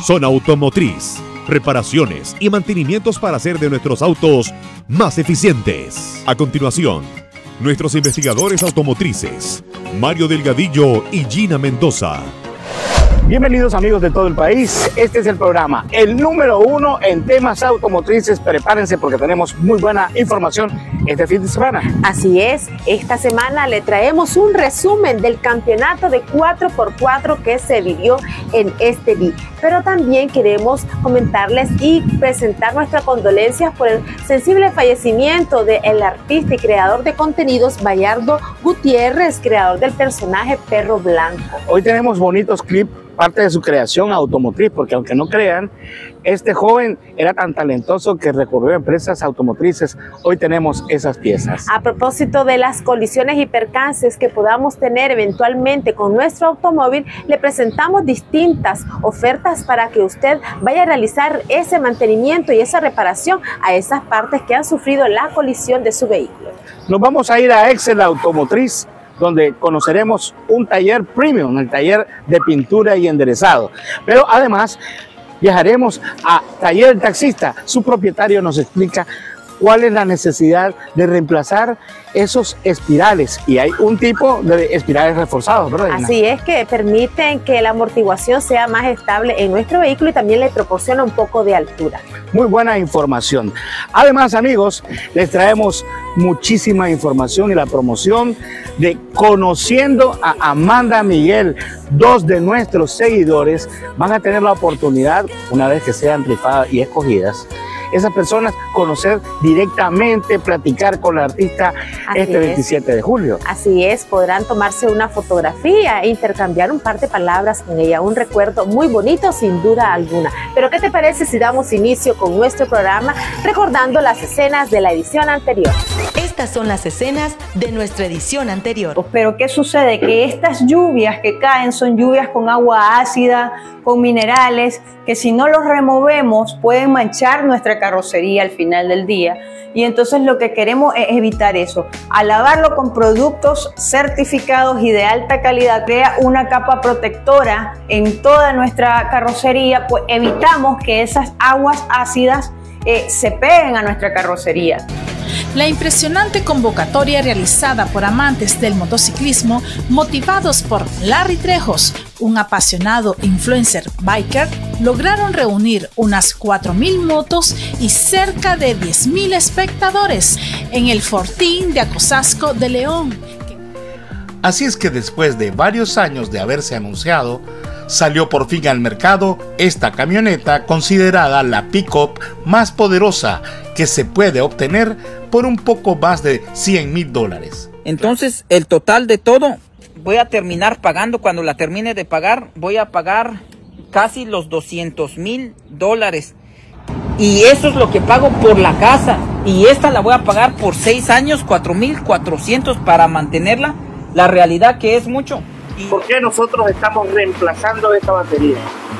Zona Automotriz. Reparaciones y mantenimientos para hacer de nuestros autos más eficientes. A continuación, nuestros investigadores automotrices, Mario Delgadillo y Gina Mendoza. Bienvenidos amigos de todo el país, este es el programa, el número 1 en temas automotrices. Prepárense porque tenemos muy buena información este fin de semana. Así es, esta semana le traemos un resumen del campeonato de 4x4 que se vivió en este día. Pero también queremos comentarles y presentar nuestras condolencias por el sensible fallecimiento del artista y creador de contenidos Bayardo Gutiérrez, creador del personaje Perro Blanco. Hoy tenemos bonitos clips, parte de su creación automotriz, porque aunque no crean, este joven era tan talentoso que recurrió a empresas automotrices. Hoy tenemos esas piezas. A propósito de las colisiones y percances que podamos tener eventualmente con nuestro automóvil, le presentamos distintas ofertas para que usted vaya a realizar ese mantenimiento y esa reparación a esas partes que han sufrido la colisión de su vehículo. Nos vamos a ir a Excel Automotriz, donde conoceremos un taller premium, el taller de pintura y enderezado. Pero además viajaremos a Taller del Taxista. Su propietario nos explica cuál es la necesidad de reemplazar esos espirales, y hay un tipo de espirales reforzados, ¿verdad? Así es, que permiten que la amortiguación sea más estable en nuestro vehículo y también le proporciona un poco de altura. Muy buena información. Además, amigos, les traemos muchísima información y la promoción de Conociendo a Amanda Miguel. Dos de nuestros seguidores van a tener la oportunidad, una vez que sean rifadas y escogidas, esas personas conocer directamente, platicar con la artista este 27 de julio. Así es, podrán tomarse una fotografía e intercambiar un par de palabras con ella, un recuerdo muy bonito sin duda alguna. Pero ¿qué te parece si damos inicio con nuestro programa recordando las escenas de la edición anterior? Estas son las escenas de nuestra edición anterior. Pero ¿qué sucede? Que estas lluvias que caen son lluvias con agua ácida, con minerales, que si no los removemos pueden manchar nuestra carrocería al final del día. Y entonces lo que queremos es evitar eso. Al lavarlo con productos certificados y de alta calidad, crea una capa protectora en toda nuestra carrocería, pues evitamos que esas aguas ácidas se peguen a nuestra carrocería. La impresionante convocatoria realizada por amantes del motociclismo motivados por Larry Trejos, un apasionado influencer biker, lograron reunir unas 4,000 motos y cerca de 10,000 espectadores en el Fortín de Acosasco de León. Así es que después de varios años de haberse anunciado, salió por fin al mercado esta camioneta considerada la pick-up más poderosa que se puede obtener por un poco más de $100,000. Entonces el total de todo voy a terminar pagando, cuando la termine de pagar, voy a pagar casi los $200,000. Y eso es lo que pago por la casa. Y esta la voy a pagar por 6 años, 4,400 para mantenerla. La realidad que es mucho. ¿Por qué nosotros estamos reemplazando esta batería?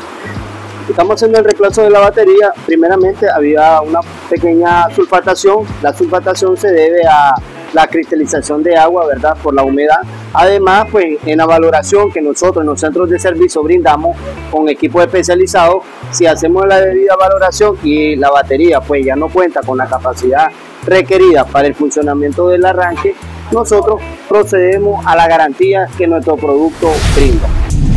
Estamos haciendo el reemplazo de la batería. Primeramente había una pequeña sulfatación. La sulfatación se debe a la cristalización de agua, ¿verdad? Por la humedad. Además, pues en la valoración que nosotros en los centros de servicio brindamos con equipos especializados, si hacemos la debida valoración y la batería pues ya no cuenta con la capacidad requerida para el funcionamiento del arranque, nosotros procedemos a la garantía que nuestro producto brinda.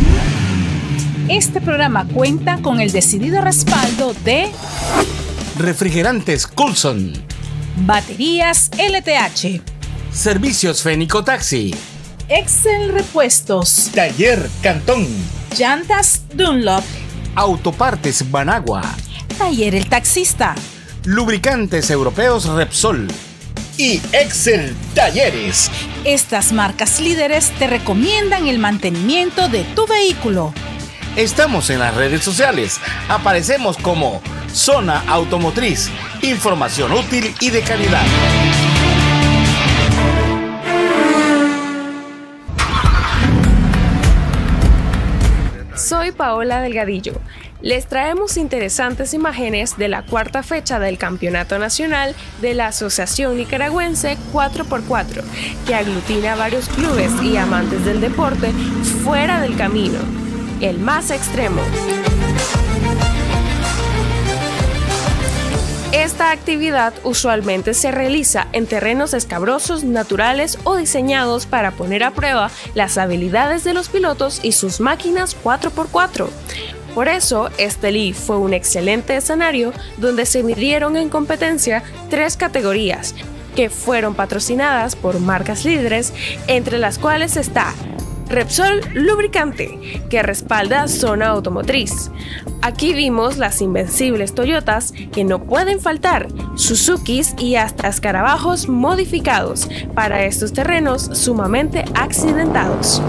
Este programa cuenta con el decidido respaldo de Refrigerantes Coulson, Baterías LTH, Servicios Fénico Taxi, Excel Repuestos, Taller Cantón, Llantas Dunlop, Autopartes Banagua, Taller El Taxista, Lubricantes Europeos Repsol y Excel Talleres. Estas marcas líderes te recomiendan el mantenimiento de tu vehículo. Estamos en las redes sociales. Aparecemos como Zona Automotriz. Información útil y de calidad. Soy Paola Delgadillo. Les traemos interesantes imágenes de la cuarta fecha del Campeonato Nacional de la Asociación Nicaragüense 4x4, que aglutina a varios clubes y amantes del deporte fuera del camino, el más extremo. Esta actividad usualmente se realiza en terrenos escabrosos, naturales o diseñados para poner a prueba las habilidades de los pilotos y sus máquinas 4x4. Por eso, Estelí fue un excelente escenario donde se midieron en competencia 3 categorías que fueron patrocinadas por marcas líderes, entre las cuales está Repsol Lubricante, que respalda Zona Automotriz. Aquí vimos las invencibles Toyotas que no pueden faltar, Suzukis y hasta escarabajos modificados para estos terrenos sumamente accidentados.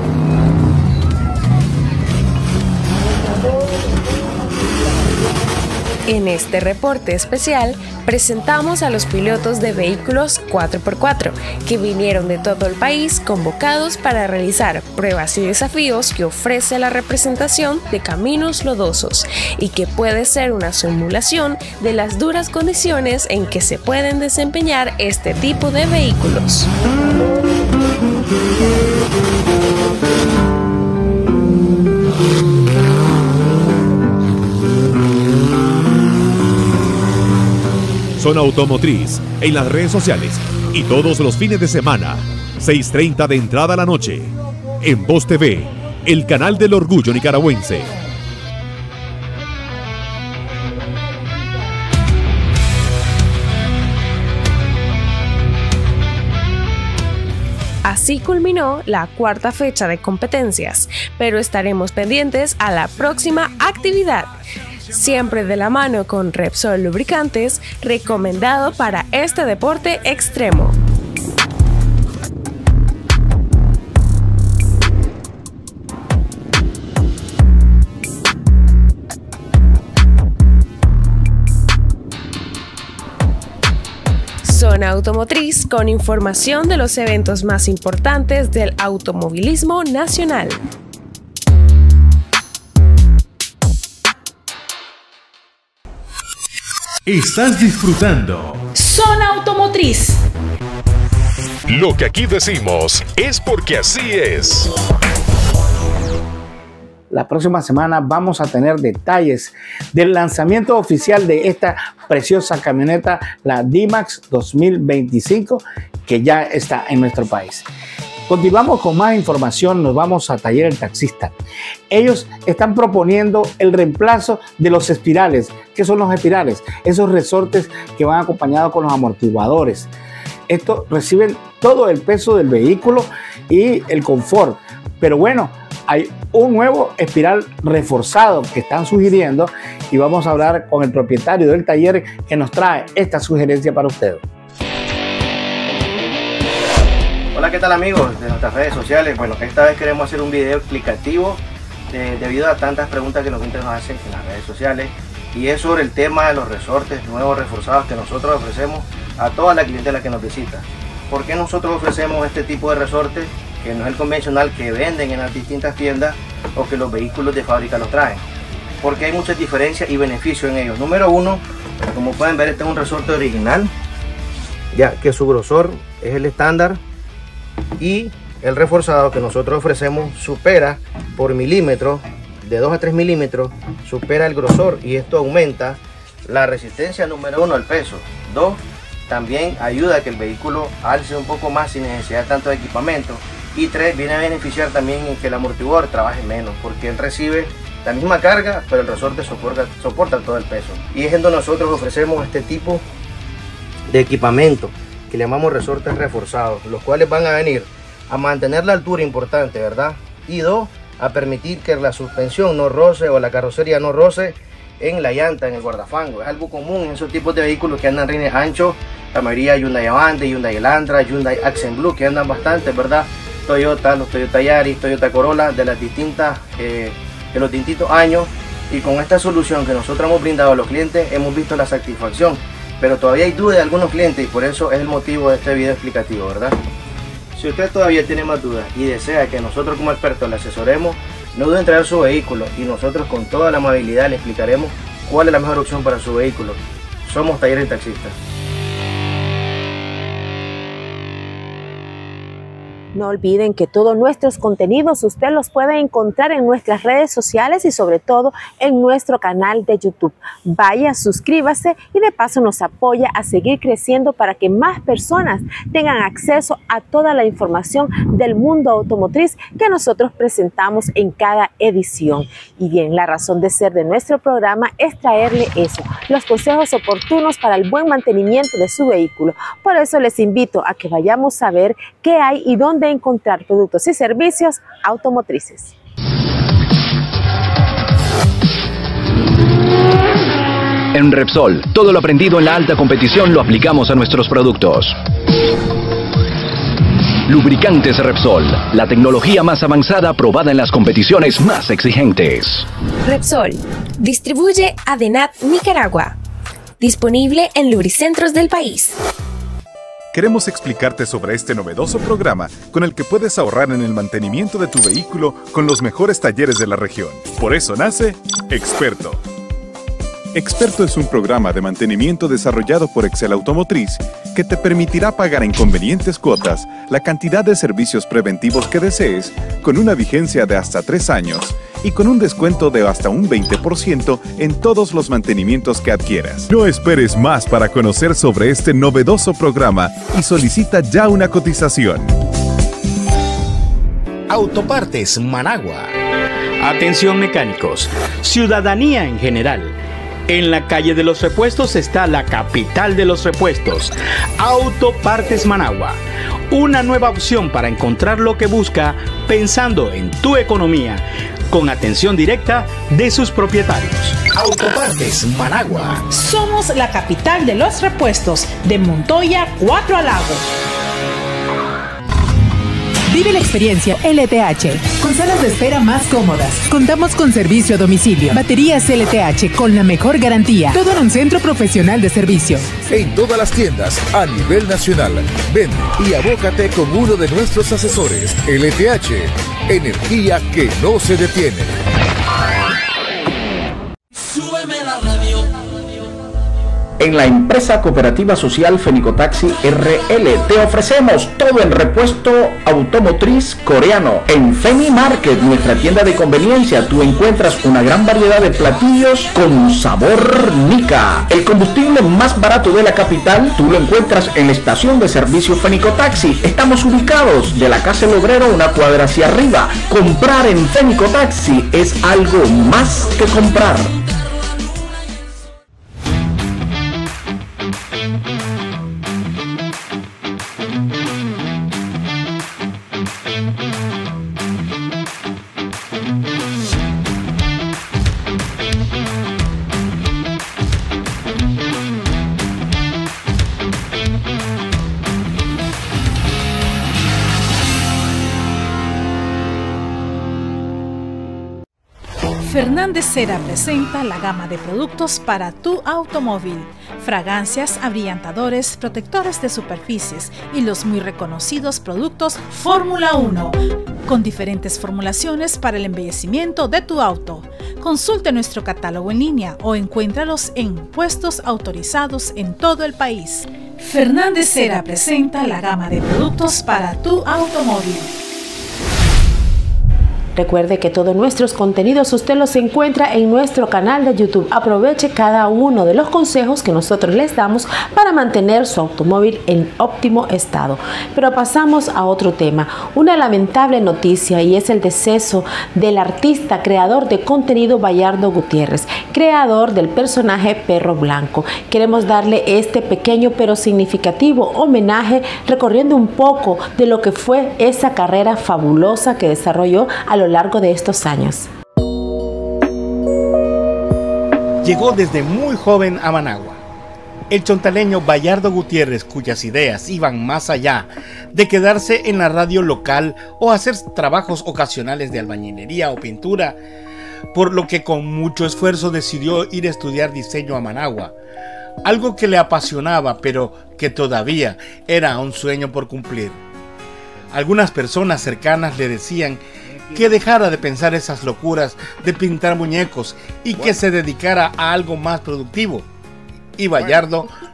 En este reporte especial presentamos a los pilotos de vehículos 4x4 que vinieron de todo el país convocados para realizar pruebas y desafíos que ofrece la representación de caminos lodosos y que puede ser una simulación de las duras condiciones en que se pueden desempeñar este tipo de vehículos. Zona Automotriz en las redes sociales y todos los fines de semana, 6:30 de entrada a la noche, en Voz TV, el canal del orgullo nicaragüense. Así culminó la 4ª fecha de competencias, pero estaremos pendientes a la próxima actividad. Siempre de la mano con Repsol Lubricantes, recomendado para este deporte extremo. Zona Automotriz con información de los eventos más importantes del automovilismo nacional. Estás disfrutando Zona Automotriz. Lo que aquí decimos es porque así es. La próxima semana vamos a tener detalles del lanzamiento oficial de esta preciosa camioneta, la D-Max 2025, que ya está en nuestro país. Continuamos con más información, nos vamos a Taller El Taxista. Ellos están proponiendo el reemplazo de los espirales. ¿Qué son los espirales? Esos resortes que van acompañados con los amortiguadores. Estos reciben todo el peso del vehículo y el confort. Pero bueno, hay un nuevo espiral reforzado que están sugiriendo y vamos a hablar con el propietario del taller que nos trae esta sugerencia para ustedes. Hola, ¿qué tal amigos de nuestras redes sociales? Bueno, esta vez queremos hacer un video explicativo debido a tantas preguntas que los clientes nos hacen en las redes sociales, y es sobre el tema de los resortes nuevos reforzados que nosotros ofrecemos a toda la clientela que nos visita. ¿Por qué nosotros ofrecemos este tipo de resortes que no es el convencional que venden en las distintas tiendas o que los vehículos de fábrica los traen? Porque hay muchas diferencias y beneficios en ellos. Número uno, como pueden ver, este es un resorte original, ya que su grosor es el estándar, y el reforzado que nosotros ofrecemos supera por milímetros, de 2 a 3 milímetros, supera el grosor, y esto aumenta la resistencia, número uno, al peso. 2, también ayuda a que el vehículo alce un poco más sin necesidad de tanto de equipamiento. Y 3, viene a beneficiar también en que el amortiguador trabaje menos, porque él recibe la misma carga, pero el resorte soporta todo el peso. Y es en donde nosotros ofrecemos este tipo de equipamiento que le llamamos resortes reforzados, los cuales van a venir a mantener la altura importante, ¿verdad? Y 2, a permitir que la suspensión no roce o la carrocería no roce en la llanta, en el guardafango. Es algo común en esos tipos de vehículos que andan rines anchos, la mayoría Hyundai Avante, Hyundai Elantra, Hyundai Accent Blue, que andan bastante, ¿verdad? Toyota, los Toyota Yaris, Toyota Corolla, de las distintas, de los distintos años. Y con esta solución que nosotros hemos brindado a los clientes, hemos visto la satisfacción. Pero todavía hay dudas de algunos clientes y por eso es el motivo de este video explicativo, ¿verdad? Si usted todavía tiene más dudas y desea que nosotros como expertos le asesoremos, no duden en traer su vehículo y nosotros con toda la amabilidad le explicaremos cuál es la mejor opción para su vehículo. Somos Taller El Taxista. No olviden que todos nuestros contenidos usted los puede encontrar en nuestras redes sociales y sobre todo en nuestro canal de YouTube. Vaya, suscríbase y de paso nos apoya a seguir creciendo para que más personas tengan acceso a toda la información del mundo automotriz que nosotros presentamos en cada edición. Y bien, la razón de ser de nuestro programa es traerle eso, los consejos oportunos para el buen mantenimiento de su vehículo. Por eso les invito a que vayamos a ver qué hay y dónde encontrar productos y servicios automotrices. En Repsol, todo lo aprendido en la alta competición lo aplicamos a nuestros productos. Lubricantes Repsol, la tecnología más avanzada probada en las competiciones más exigentes. Repsol distribuye Adenat Nicaragua. Disponible en lubricentros del país. Queremos explicarte sobre este novedoso programa con el que puedes ahorrar en el mantenimiento de tu vehículo con los mejores talleres de la región. Por eso nace Experto. Experto es un programa de mantenimiento desarrollado por Excel Automotriz que te permitirá pagar en convenientes cuotas la cantidad de servicios preventivos que desees con una vigencia de hasta 3 años y con un descuento de hasta un 20% en todos los mantenimientos que adquieras. No esperes más para conocer sobre este novedoso programa y solicita ya una cotización. Autopartes Managua. Atención mecánicos, ciudadanía en general. En la calle de los repuestos está la capital de los repuestos, Autopartes Managua. Una nueva opción para encontrar lo que busca pensando en tu economía, con atención directa de sus propietarios. Autopartes Managua. Somos la capital de los repuestos, de Montoya 4 a Lagos. Vive la experiencia LTH, con salas de espera más cómodas. Contamos con servicio a domicilio. Baterías LTH con la mejor garantía. Todo en un centro profesional de servicio. En todas las tiendas a nivel nacional. Ven y abócate con uno de nuestros asesores. LTH, energía que no se detiene. Súbeme la radio. En la empresa cooperativa social Fenicotaxi RL te ofrecemos todo en repuesto automotriz coreano. En Feni Market, nuestra tienda de conveniencia, tú encuentras una gran variedad de platillos con sabor Nica. El combustible más barato de la capital, tú lo encuentras en la estación de servicio Fenicotaxi. Estamos ubicados de la Casa del Obrero una cuadra hacia arriba. Comprar en Fenicotaxi es algo más que comprar. Fernández Cera presenta la gama de productos para tu automóvil. Fragancias, abrillantadores, protectores de superficies y los muy reconocidos productos Fórmula 1, con diferentes formulaciones para el embellecimiento de tu auto. Consulte nuestro catálogo en línea o encuéntralos en puestos autorizados en todo el país. Fernández Cera presenta la gama de productos para tu automóvil. Recuerde que todos nuestros contenidos usted los encuentra en nuestro canal de YouTube. Aproveche cada uno de los consejos que nosotros les damos para mantener su automóvil en óptimo estado. Pero pasamos a otro tema, una lamentable noticia, y es el deceso del artista creador de contenido Bayardo Gutiérrez, creador del personaje Perro Blanco. Queremos darle este pequeño pero significativo homenaje recorriendo un poco de lo que fue esa carrera fabulosa que desarrolló a lo largo de estos años. Llegó desde muy joven a Managua. El chontaleño Bayardo Gutiérrez, cuyas ideas iban más allá de quedarse en la radio local o hacer trabajos ocasionales de albañilería o pintura, por lo que con mucho esfuerzo decidió ir a estudiar diseño a Managua, algo que le apasionaba pero que todavía era un sueño por cumplir. Algunas personas cercanas le decían que dejara de pensar esas locuras de pintar muñecos y que se dedicara a algo más productivo. Y Bayardo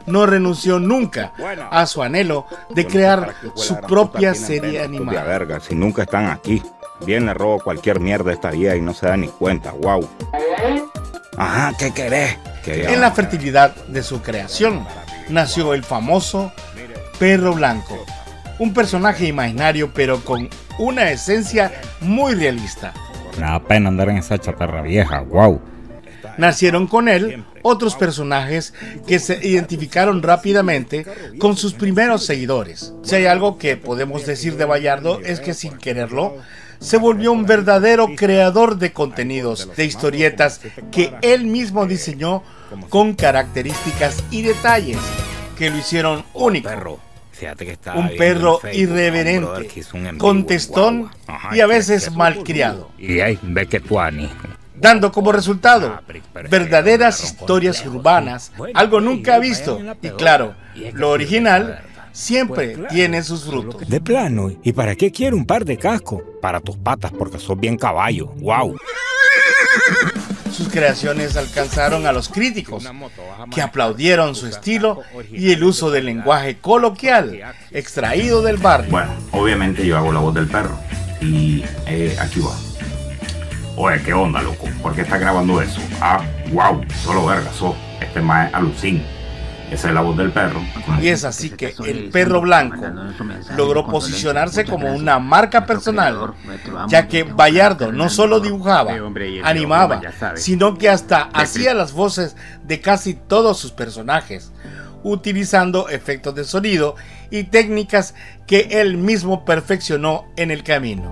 no renunció nunca a su anhelo de crear su propia serie animada. Verga, si nunca están aquí, bien le robo cualquier mierda a esta vida y no se da ni cuenta, wow. Ajá, ¿qué querés? En la fertilidad de su creación nació el famoso Perro Blanco, un personaje imaginario pero con una esencia muy realista. Me da pena andar en esa chatarra vieja, wow. Nacieron con él otros personajes que se identificaron rápidamente con sus primeros seguidores. Si hay algo que podemos decir de Bayardo es que sin quererlo se volvió un verdadero creador de contenidos, de historietas que él mismo diseñó con características y detalles que lo hicieron único. Un perro irreverente, contestón y a veces malcriado. Y ahí ve que tú ani. Dando como resultado verdaderas historias urbanas, algo nunca visto. Y claro, lo original siempre tiene sus frutos. De plano, ¿y para qué quiero un par de cascos? Para tus patas, porque sos bien caballo. ¡Wow! Sus creaciones alcanzaron a los críticos, que aplaudieron su estilo y el uso del lenguaje coloquial, extraído del barrio. Bueno, obviamente yo hago la voz del perro. Y aquí va. Oye, ¿qué onda, loco? ¿Por qué estás grabando eso? Ah, wow, solo verga, este más alucín. Esa es la voz del perro. Y es así que el Perro Blanco logró posicionarse como una marca personal, ya que Bayardo no solo dibujaba, animaba, sino que hasta hacía las voces de casi todos sus personajes, utilizando efectos de sonido y técnicas que él mismo perfeccionó en el camino.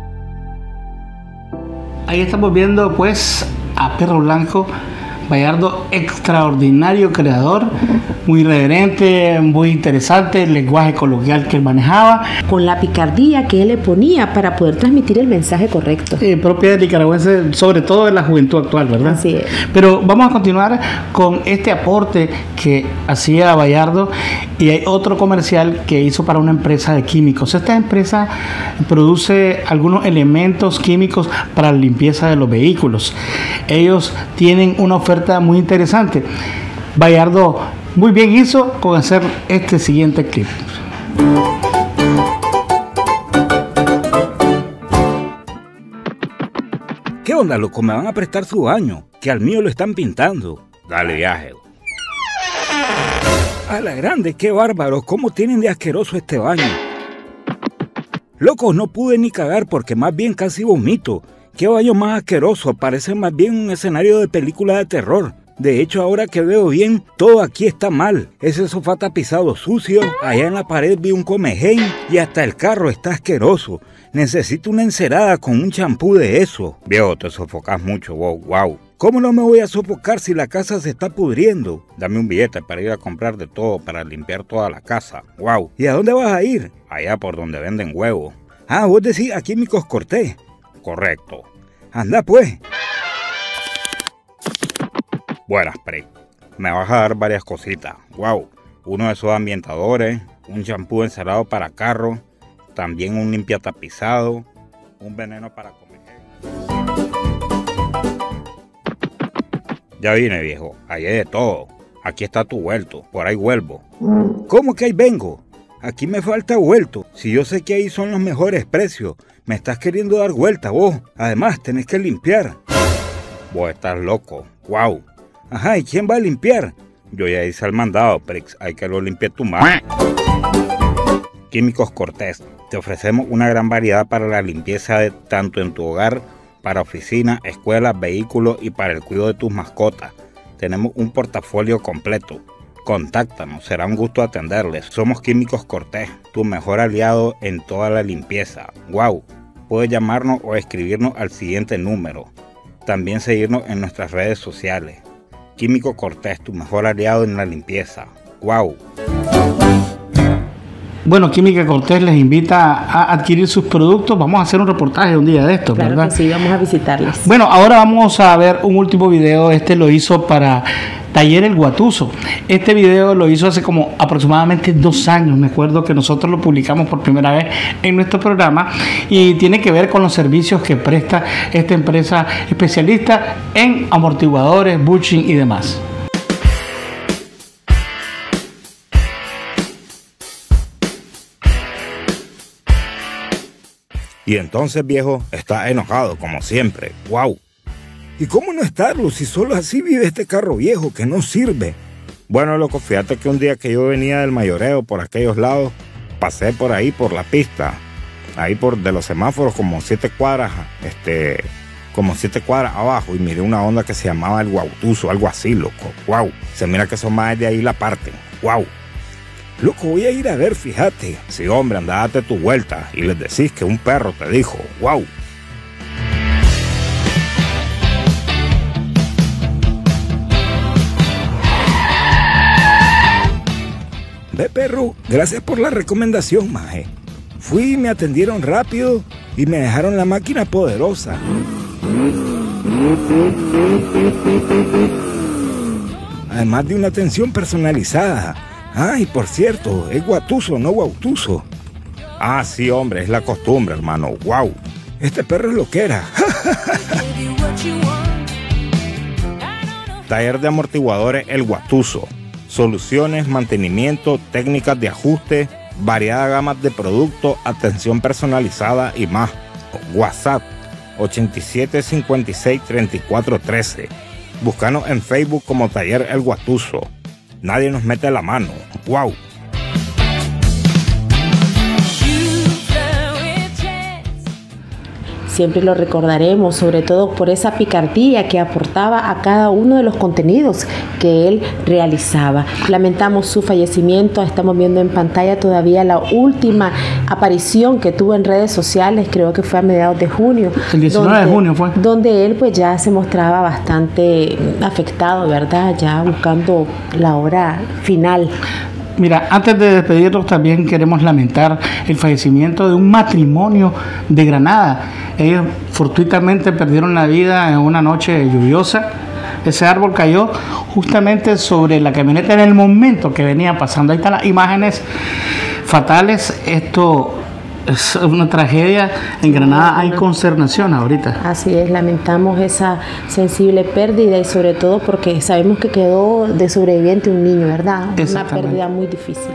Ahí estamos viendo pues a Perro Blanco. Bayardo, extraordinario creador, muy irreverente, muy interesante, el lenguaje coloquial que él manejaba. Con la picardía que él le ponía para poder transmitir el mensaje correcto. Propia del nicaragüense, sobre todo de la juventud actual, ¿verdad? Así es. Pero vamos a continuar con este aporte que hacía Bayardo, y hay otro comercial que hizo para una empresa de químicos. Esta empresa produce algunos elementos químicos para la limpieza de los vehículos. Ellos tienen una oferta muy interesante. Bayardo muy bien hizo con hacer este siguiente clip. ¿Qué onda, loco? Me van a prestar su baño, que al mío lo están pintando. Dale viaje. A la grande, qué bárbaro, cómo tienen de asqueroso este baño. Loco, no pude ni cagar porque más bien casi vomito. Qué baño más asqueroso, parece más bien un escenario de película de terror. De hecho, ahora que veo bien, todo aquí está mal. Ese sofá tapizado sucio, allá en la pared vi un comején y hasta el carro está asqueroso. Necesito una encerada con un champú de eso. Viejo, te sofocas mucho, wow. ¿Cómo no me voy a sofocar si la casa se está pudriendo? Dame un billete para ir a comprar de todo, para limpiar toda la casa. Wow. ¿Y a dónde vas a ir? Allá por donde venden huevos. Ah, vos decís a Químicos Cortés. Correcto. Anda pues. Buenas, Pre. Me vas a dar varias cositas. Wow. Uno de esos ambientadores, un champú encerado para carro, también un limpiatapizado, un veneno para comer. Ya vine, viejo. Ahí hay de todo. Aquí está tu vuelto. Por ahí vuelvo. ¿Cómo que ahí vengo? Aquí me falta vuelto. Si yo sé que ahí son los mejores precios. Me estás queriendo dar vuelta vos. Además, tenés que limpiar. Vos estás loco. Wow. Ajá, ¿y quién va a limpiar? Yo ya hice el mandado, Prix. Hay que lo limpie tu madre. Químicos Cortés. Te ofrecemos una gran variedad para la limpieza de tanto en tu hogar, para oficina, escuelas, vehículos y para el cuidado de tus mascotas. Tenemos un portafolio completo. Contáctanos, será un gusto atenderles. Somos Químicos Cortés, tu mejor aliado en toda la limpieza. Wow. Puedes llamarnos o escribirnos al siguiente número. También seguirnos en nuestras redes sociales. Químico Cortés, tu mejor aliado en la limpieza. Wow. Bueno, Química Cortés les invita a adquirir sus productos. Vamos a hacer un reportaje un día de esto, claro, ¿verdad? Que sí, vamos a visitarles. Bueno, ahora vamos a ver un último video. Este lo hizo para Taller El Guatuso. Este video lo hizo hace como aproximadamente 2 años. Me acuerdo que nosotros lo publicamos por primera vez en nuestro programa y tiene que ver con los servicios que presta esta empresa especialista en amortiguadores, bushing y demás. Y entonces, viejo, está enojado como siempre. ¡Wow! ¿Y cómo no estarlo si solo así vive este carro viejo que no sirve? Bueno, loco, fíjate que un día que yo venía del mayoreo por aquellos lados, pasé por ahí por la pista, ahí por de los semáforos como 7 cuadras, como 7 cuadras abajo, y miré una onda que se llamaba el Guautuso, algo así, loco. ¡Wow! Se mira que son más de ahí la parte. ¡Wow! Loco, voy a ir a ver, fíjate. Sí, hombre, anda, date tu vuelta y les decís que un perro te dijo. ¡Wow! Ve, perro, gracias por la recomendación, maje. Fui y me atendieron rápido y me dejaron la máquina poderosa. Además de una atención personalizada. Ah, y por cierto, es Guatuso, no Guautuso. Ah, sí, hombre, es la costumbre, hermano. ¡Wow! Este perro es lo que era. Taller de amortiguadores El Guatuso. Soluciones, mantenimiento, técnicas de ajuste, variada gama de productos, atención personalizada y más. WhatsApp 87563413. Búscanos en Facebook como Taller El Guatuso. Nadie nos mete la mano. ¡Wow! Siempre lo recordaremos, sobre todo por esa picardía que aportaba a cada uno de los contenidos que él realizaba. Lamentamos su fallecimiento. Estamos viendo en pantalla todavía la última aparición que tuvo en redes sociales, creo que fue a mediados de junio. El 19 de junio fue. Donde él pues ya se mostraba bastante afectado, ¿verdad? Ya buscando la hora final. Mira, antes de despedirnos también queremos lamentar el fallecimiento de un matrimonio de Granada. Ellos fortuitamente perdieron la vida en una noche lluviosa. Ese árbol cayó justamente sobre la camioneta en el momento que venía pasando. Ahí están las imágenes fatales. Esto es una tragedia. En Granada hay consternación ahorita. Así es, lamentamos esa sensible pérdida y sobre todo porque sabemos que quedó de sobreviviente un niño, ¿verdad? Una pérdida muy difícil.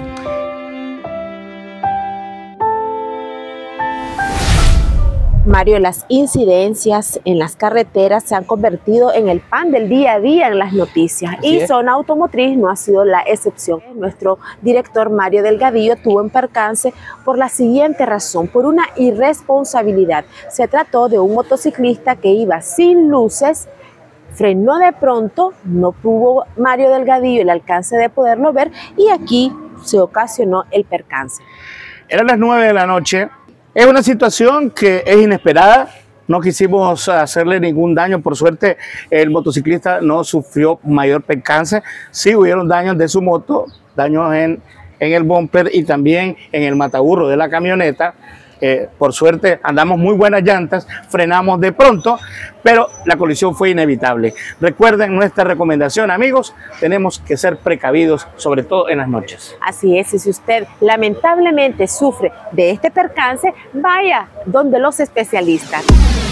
Mario, las incidencias en las carreteras se han convertido en el pan del día a día en las noticias. Así y Zona Automotriz no ha sido la excepción. Nuestro director Mario Delgadillo tuvo un percance por la siguiente razón, por una irresponsabilidad. Se trató de un motociclista que iba sin luces, frenó de pronto, no tuvo Mario Delgadillo el alcance de poderlo ver y aquí se ocasionó el percance. Eran las 9 de la noche. Es una situación que es inesperada, no quisimos hacerle ningún daño, por suerte el motociclista no sufrió mayor percance, sí hubieron daños de su moto, daños en el bumper y también en el mataburro de la camioneta. Por suerte andamos muy buenas llantas, frenamos de pronto, pero la colisión fue inevitable. Recuerden nuestra recomendación, amigos, tenemos que ser precavidos, sobre todo en las noches. Así es, y si usted lamentablemente sufre de este percance, vaya donde los especialistas.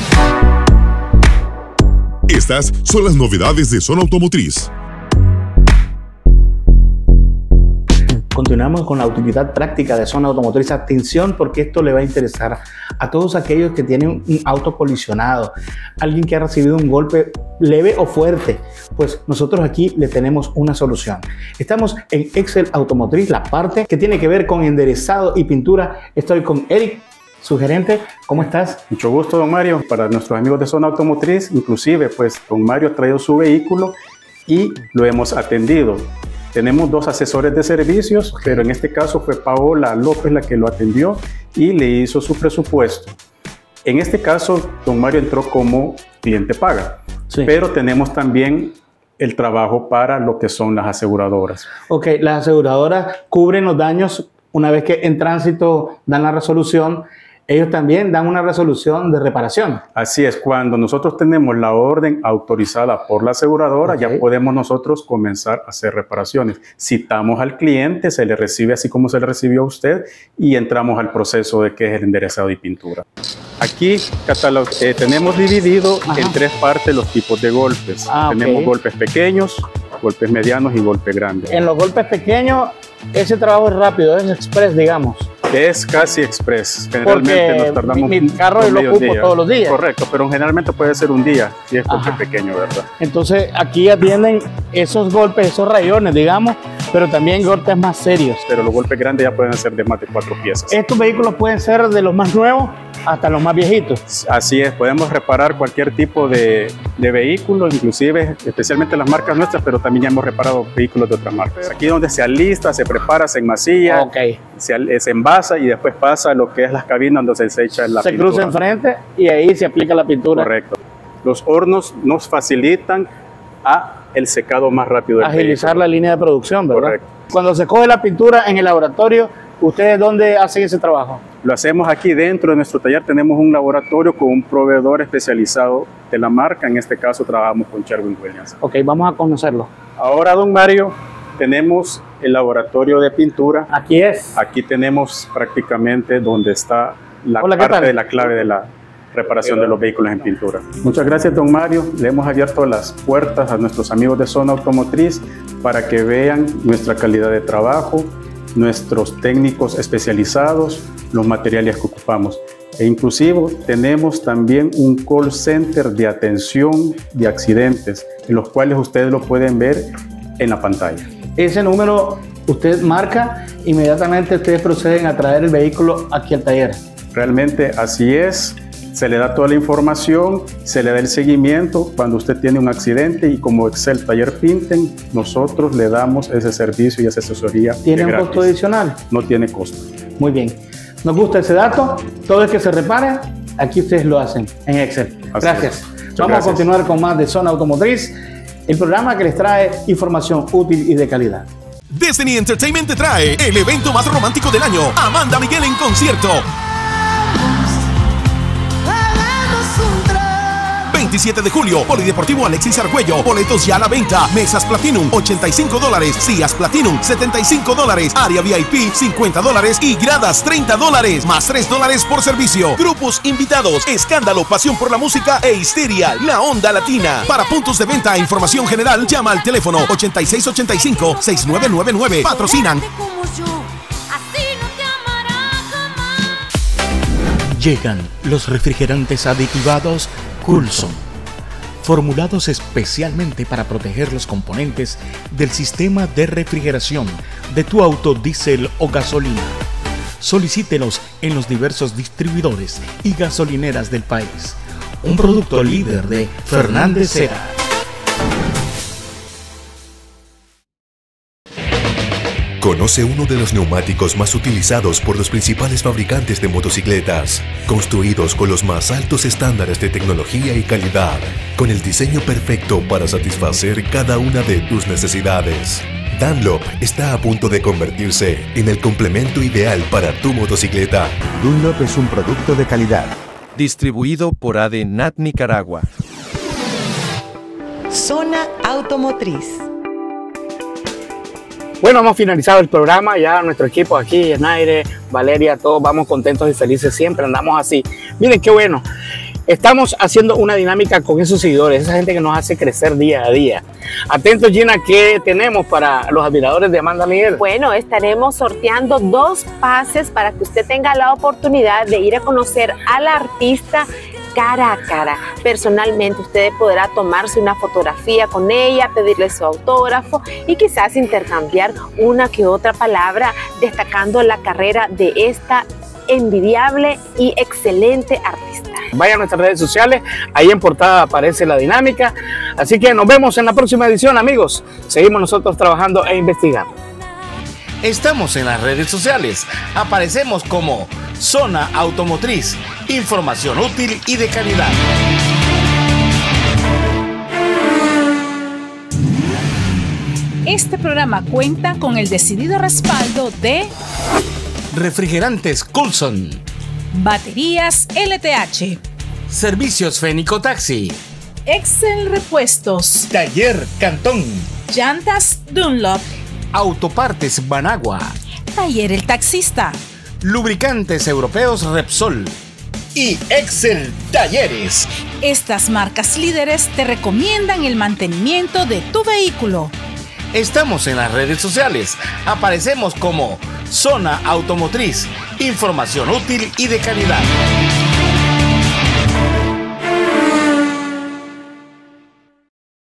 Estas son las novedades de Zona Automotriz. Continuamos con la utilidad práctica de Zona Automotriz. Atención, porque esto le va a interesar a todos aquellos que tienen un auto colisionado, alguien que ha recibido un golpe leve o fuerte. Pues nosotros aquí le tenemos una solución. Estamos en Excel Automotriz, la parte que tiene que ver con enderezado y pintura. Estoy con Eric, su gerente. ¿Cómo estás? Mucho gusto, don Mario. Para nuestros amigos de Zona Automotriz, inclusive, pues don Mario ha traído su vehículo y lo hemos atendido. Tenemos 2 asesores de servicios, pero en este caso fue Paola López la que lo atendió y le hizo su presupuesto. En este caso, don Mario entró como cliente paga, sí, pero tenemos también el trabajo para lo que son las aseguradoras. Ok, las aseguradoras cubren los daños una vez que en tránsito dan la resolución. Ellos también dan una resolución de reparación. Así es, cuando nosotros tenemos la orden autorizada por la aseguradora, okay, ya podemos nosotros comenzar a hacer reparaciones. Citamos al cliente, se le recibe así como se le recibió a usted y entramos al proceso de que es el enderezado y pintura. Aquí tenemos dividido en 3 partes los tipos de golpes. Tenemos okay, golpes pequeños, golpes medianos y golpes grandes. En los golpes pequeños, ese trabajo es rápido, es express, digamos. Es casi express. Generalmente nos tardamos mi carro lo ocupo todos los días. Correcto, pero generalmente puede ser un día, si es porque es pequeño, ¿verdad? Entonces aquí atienden esos golpes, esos rayones, digamos, pero también golpes más serios. Pero los golpes grandes ya pueden ser de más de 4 piezas. Estos vehículos pueden ser de los más nuevos hasta los más viejitos. Así es, podemos reparar cualquier tipo de vehículo, inclusive especialmente las marcas nuestras, pero también ya hemos reparado vehículos de otras marcas. Aquí donde se alista, se prepara, se enmasilla, se envasa y después pasa a lo que es las cabinas donde se echa la pintura. Se cruza enfrente y ahí se aplica la pintura. Correcto. Los hornos nos facilitan el secado más rápido del agilizar vehículo. La línea de producción, ¿verdad? Correcto. Cuando se coge la pintura en el laboratorio, ¿ustedes dónde hacen ese trabajo? Lo hacemos aquí dentro de nuestro taller. Tenemos un laboratorio con un proveedor especializado de la marca. En este caso trabajamos con Sherwin-Williams. Ok, vamos a conocerlo. Ahora, don Mario, tenemos el laboratorio de pintura. Aquí es. Aquí tenemos prácticamente donde está la parte de la clave de la reparación de los vehículos en pintura. Muchas gracias, don Mario. Le hemos abierto las puertas a nuestros amigos de Zona Automotriz para que vean nuestra calidad de trabajo, nuestros técnicos especializados, los materiales que ocupamos. E inclusive tenemos también un call center de atención de accidentes, en los cuales ustedes lo pueden ver en la pantalla. Ese número usted marca, inmediatamente ustedes proceden a traer el vehículo aquí al taller. Realmente así es. Se le da toda la información, se le da el seguimiento cuando usted tiene un accidente, y como Excel Taller Pinten, nosotros le damos ese servicio y esa asesoría. ¿Tiene un costo adicional? No tiene costo. Muy bien. Nos gusta ese dato. Todo el que se repare, aquí ustedes lo hacen en Excel. Gracias. Vamos a continuar con más de Zona Automotriz, el programa que les trae información útil y de calidad. Destiny Entertainment te trae el evento más romántico del año, Amanda Miguel en concierto. 27 de julio, Polideportivo Alexis Argüello. Boletos ya a la venta. Mesas Platinum, $85. Sillas Platinum, $75. Área VIP, $50. Y gradas, $30. Más $3 por servicio. Grupos invitados: Escándalo, Pasión por la Música e Histeria, La Onda Latina. Para puntos de venta e información general, llama al teléfono 8685-6999. Patrocinan. Llegan los refrigerantes aditivados Coulson, formulados especialmente para proteger los componentes del sistema de refrigeración de tu auto diésel o gasolina. Solicítelos en los diversos distribuidores y gasolineras del país. Un producto líder de Fernández Cera. Conoce uno de los neumáticos más utilizados por los principales fabricantes de motocicletas, construidos con los más altos estándares de tecnología y calidad, con el diseño perfecto para satisfacer cada una de tus necesidades. Dunlop está a punto de convertirse en el complemento ideal para tu motocicleta. Dunlop es un producto de calidad, distribuido por AD NAT Nicaragua. Zona Automotriz. Bueno, hemos finalizado el programa, ya nuestro equipo aquí, Naire, Valeria, todos vamos contentos y felices, siempre andamos así. Miren qué bueno, estamos haciendo una dinámica con esos seguidores, esa gente que nos hace crecer día a día. Atentos, Gina, ¿qué tenemos para los admiradores de Amanda Miguel? Bueno, estaremos sorteando 2 pases para que usted tenga la oportunidad de ir a conocer a la artista cara a cara. Personalmente usted podrá tomarse una fotografía con ella, pedirle su autógrafo y quizás intercambiar una que otra palabra destacando la carrera de esta envidiable y excelente artista. Vaya a nuestras redes sociales, ahí en portada aparece la dinámica. Así que nos vemos en la próxima edición, amigos. Seguimos nosotros trabajando e investigando. Estamos en las redes sociales. Aparecemos como Zona Automotriz. Información útil y de calidad. Este programa cuenta con el decidido respaldo de Refrigerantes Coulson, Baterías LTH, Servicios Fénico Taxi, Excel Repuestos, Taller Cantón, Llantas Dunlop, Autopartes Banagua, Taller El Taxista, Lubricantes Europeos Repsol y Excel Talleres. Estas marcas líderes te recomiendan el mantenimiento de tu vehículo. Estamos en las redes sociales. Aparecemos como Zona Automotriz. Información útil y de calidad.